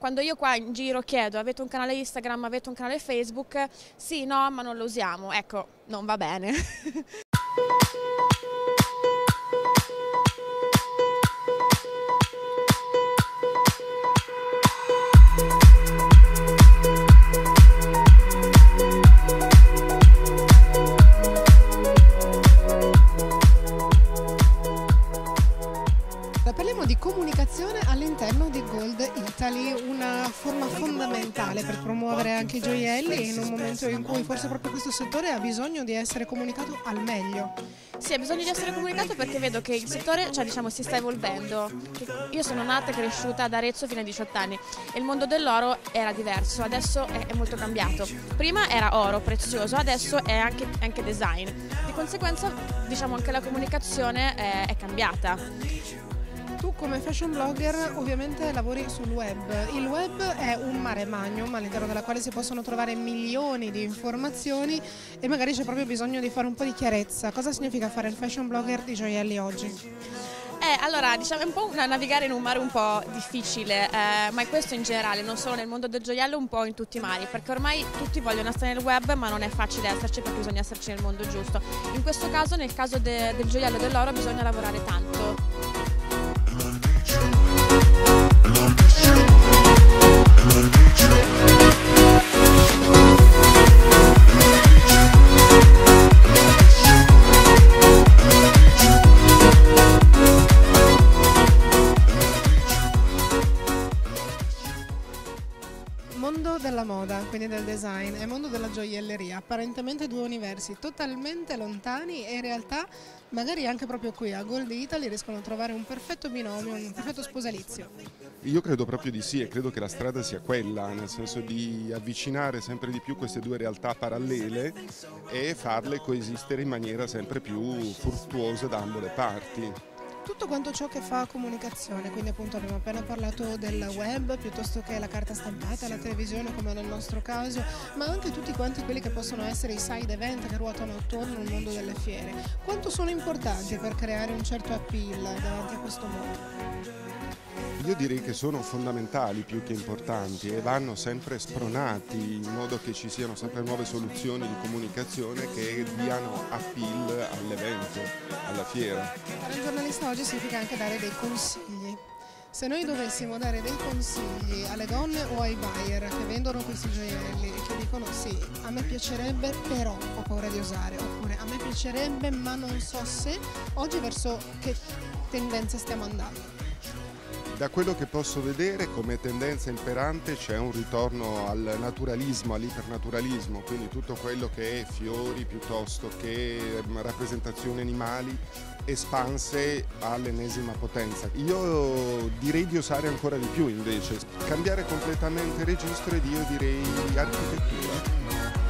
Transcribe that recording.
quando io qua in giro chiedo avete un canale Instagram, avete un canale Facebook, sì, no, ma non lo usiamo, ecco, non va bene. Parliamo di comunicazione all'interno di Gold Italy, una forma fondamentale per promuovere anche i gioielli in un momento in cui forse proprio questo settore ha bisogno di essere comunicato al meglio. Sì, ha bisogno di essere comunicato perché vedo che il settore, cioè, diciamo, si sta evolvendo. Io sono nata e cresciuta ad Arezzo fino ai 18 anni e il mondo dell'oro era diverso, adesso è molto cambiato. Prima era oro prezioso, adesso è anche design. Di conseguenza, diciamo, anche la comunicazione è cambiata. Tu come fashion blogger ovviamente lavori sul web. Il web è un mare magnum all'interno della quale si possono trovare milioni di informazioni e magari c'è proprio bisogno di fare un po' di chiarezza. Cosa significa fare il fashion blogger di gioielli oggi? Allora, diciamo è un po' navigare in un mare un po' difficile, ma è questo in generale, non solo nel mondo del gioiello, un po' in tutti i mari, perché ormai tutti vogliono essere nel web, ma non è facile esserci perché bisogna esserci nel mondo giusto. In questo caso, nel caso del gioiello e dell'oro, bisogna lavorare tanto. Mondo della moda, quindi del design, e mondo della gioielleria, apparentemente due universi totalmente lontani e in realtà magari anche proprio qui a Gold Italy riescono a trovare un perfetto binomio, un perfetto sposalizio. Io credo proprio di sì e credo che la strada sia quella, nel senso di avvicinare sempre di più queste due realtà parallele e farle coesistere in maniera sempre più fruttuosa da ambo le parti. Tutto quanto ciò che fa comunicazione, quindi appunto abbiamo appena parlato del web piuttosto che la carta stampata, la televisione come nel nostro caso, ma anche tutti quanti quelli che possono essere i side event che ruotano attorno al mondo delle fiere. Quanto sono importanti per creare un certo appeal davanti a questo mondo? Io direi che sono fondamentali più che importanti e vanno sempre spronati in modo che ci siano sempre nuove soluzioni di comunicazione che diano appeal all'evento, alla fiera. Fare il giornalista oggi significa anche dare dei consigli. Se noi dovessimo dare dei consigli alle donne o ai buyer che vendono questi gioielli e che dicono sì, a me piacerebbe però ho paura di osare, oppure a me piacerebbe ma non so se, oggi verso che tendenze stiamo andando? Da quello che posso vedere come tendenza imperante c'è un ritorno al naturalismo, all'ipernaturalismo, quindi tutto quello che è fiori piuttosto che rappresentazioni animali espanse all'ennesima potenza. Io direi di osare ancora di più invece, cambiare completamente registro ed io direi architettura.